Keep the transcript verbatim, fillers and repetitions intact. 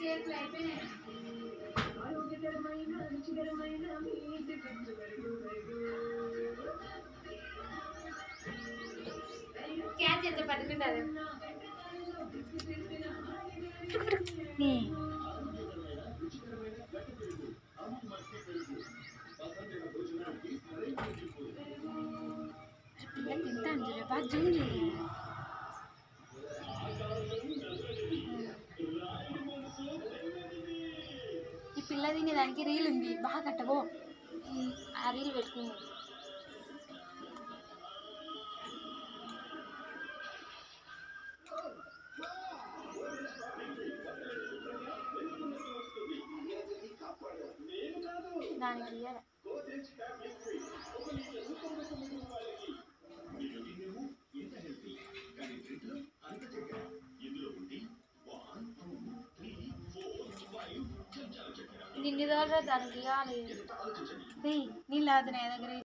Catch అయితే పట్టుకుంటారు. పిల్ల తింటాను చూడ బాగా జూమ్ చేయాలి. ఈ పిల్ల తినేదానికి రీల్ ఉంది బాగా కట్టబో. ఆ రీల్ పెట్టుకుంది. దానికి ఇయ్యాలి. నిన్ను ద్వారా దానికి ఇవ్వాలి. నీళ్ళు అవుతున్నాయి దగ్గర.